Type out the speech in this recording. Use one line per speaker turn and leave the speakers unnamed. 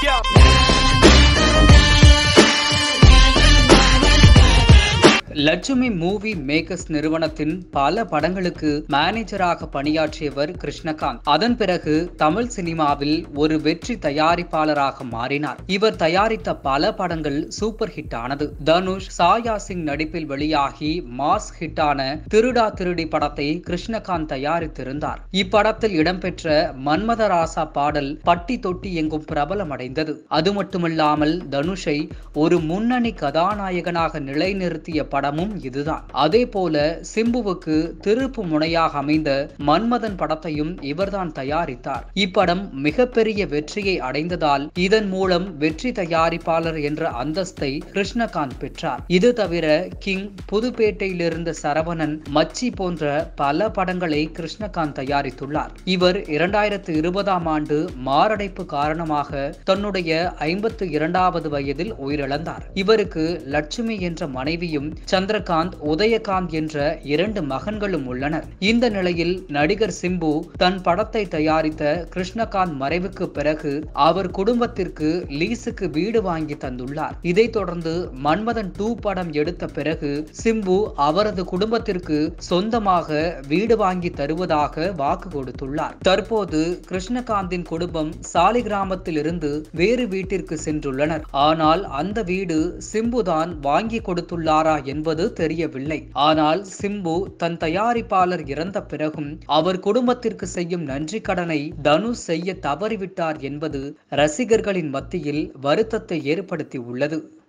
Lakshmi movie makers நிறுவனத்தின் பல படங்களுக்கு மேனேஜராக பணியாற்றியவர் கிருஷ்ணகாந்த். அதன் பிறகு தமிழ் சினிமாவில் ஒரு வெற்றி தயாரிப்பாளராக மாறினார். இவர் தயாரித்த பல படங்கள் சூப்பர் ஹிட் ஆனது. தனுஷ், சாயா சிங் நடிப்பில் வெளியாகி மாஸ் ஹிட்டான திருடா திருடி படத்தை கிருஷ்ணகாந்த் தயாரித்திருந்தார். இப்படத்தில் இடம்பெற்ற மன்மதராசா பாடல் பட்டி தொட்டி எங்கும் பிரபலமடைந்தது. அது மட்டுமில்லாமல் தனுஷை ஒரு முன்னணி கதாநாயகனாக நிலைநிறுத்திய படமும் இதுதான். அதே போல சிம்புவுக்கு திருப்பு முனையாக அமைந்த மன்மதன் படத்தையும் இவர்தான் தயாரித்தார். இப்படம் மிகப்பெரிய வெற்றியை அடைந்ததால் இதன் மூலம் வெற்றி தயாரிப்பாளர் என்ற அந்தஸ்தை கிருஷ்ணகாந்த் பெற்றார். இது தவிர கிங், புதுப்பேட்டையிலிருந்து சரவணன், மச்சி போன்ற பல படங்களை கிருஷ்ணகாந்த் தயாரித்துள்ளார். இவர் 2020ஆம் ஆண்டு மாரடைப்பு காரணமாக தன்னுடைய 52வது வயதில் உயிரிழந்தார். இவருக்கு லட்சுமி என்ற மனைவியும் சந்திரகாந்த், உதயகாந்த் என்ற 2 மகன்களும் உள்ளனர். இந்த நிலையில் நடிகர் சிம்பு தன் படத்தை தயாரித்த கிருஷ்ணகாந்த் மறைவுக்கு பிறகு அவர் குடும்பத்திற்கு லீஸுக்கு வீடு வாங்கி தந்துள்ளார். இதைத் தொடர்ந்து மன்மதன் 2 படம் எடுத்த பிறகு சிம்பு அவரது குடும்பத்திற்கு சொந்தமாக வீடு வாங்கி தருவதாக வாக்கு கொடுத்துள்ளார். தற்போது கிருஷ்ணகாந்தின் குடும்பம் சாலிகிராமத்தில் இருந்து வேறு வீட்டிற்கு சென்றுள்ளனர். ஆனால் அந்த வீடு சிம்புதான் வாங்கி கொடுத்துள்ளாரா என்பது தெரியவில்லை. ஆனால் சிம்பு தன் தயாரிப்பாளர் இறந்த பிறகும் அவர் குடும்பத்திற்கு செய்யும் நன்றி கடனை தனுஷ் செய்ய தவறிவிட்டார் என்பது ரசிகர்களின் மத்தியில் வருத்தத்தை ஏற்படுத்தி உள்ளது.